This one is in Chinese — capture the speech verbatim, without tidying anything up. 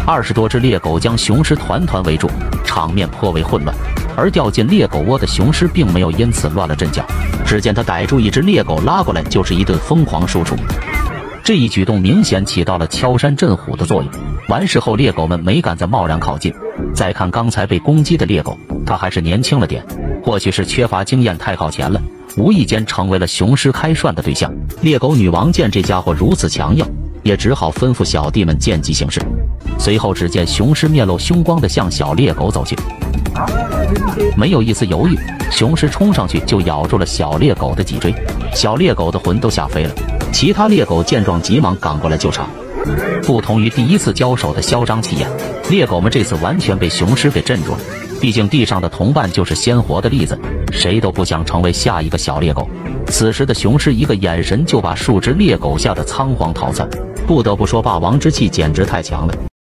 二十多只猎狗将雄狮团团围住，场面颇为混乱。而掉进猎狗窝的雄狮并没有因此乱了阵脚，只见他逮住一只猎狗拉过来就是一顿疯狂输出。这一举动明显起到了敲山震虎的作用。完事后，猎狗们没敢再贸然靠近。再看刚才被攻击的猎狗，它还是年轻了点，或许是缺乏经验太靠前了，无意间成为了雄狮开涮的对象。猎狗女王见这家伙如此强硬，也只好吩咐小弟们见机行事。随后只见雄狮面露凶光地向小猎狗走去，没有一丝犹豫，雄狮冲上去就咬住了小猎狗的脊椎，小猎狗的魂都吓飞了。其他猎狗见状急忙赶过来救场。不同于第一次交手的嚣张气焰，猎狗们这次完全被雄狮给镇住了。毕竟地上的同伴就是鲜活的例子，谁都不想成为下一个小猎狗。此时的雄狮一个眼神就把数只猎狗吓得仓皇逃窜，不得不说霸王之气简直太强了。